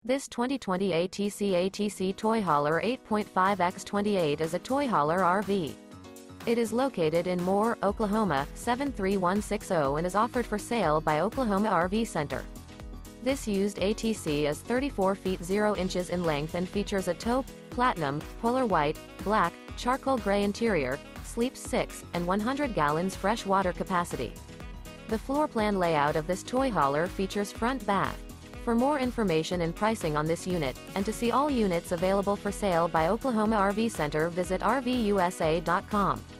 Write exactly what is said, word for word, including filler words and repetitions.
This twenty twenty A T C A T C Toy Hauler eight point five by twenty-eight is a toy hauler R V. It is located in Moore, Oklahoma, seven three one six zero and is offered for sale by Oklahoma R V Center. This used A T C is thirty-four feet zero inches in length and features a taupe, platinum, polar white, black, charcoal gray interior, sleeps six, and one hundred gallons fresh water capacity. The floor plan layout of this toy hauler features front bath. For more information and pricing on this unit, and to see all units available for sale by Oklahoma R V Center, visit R V U S A dot com.